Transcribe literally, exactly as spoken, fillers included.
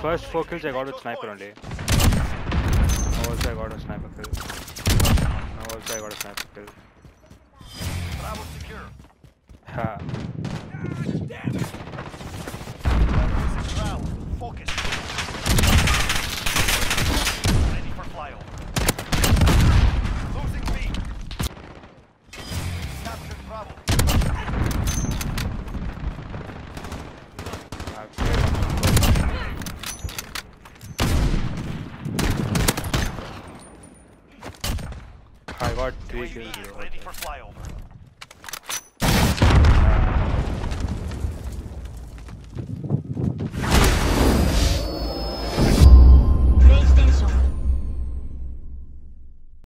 first four kills I got with sniper only. Now also I got a sniper kill. Now also I got a sniper kill. Bravo secure. Ha. Damn it! Round. Focus. Ready for flyover. Losing B. Captured Bravo. I got three U A V kills. is ready for flyover.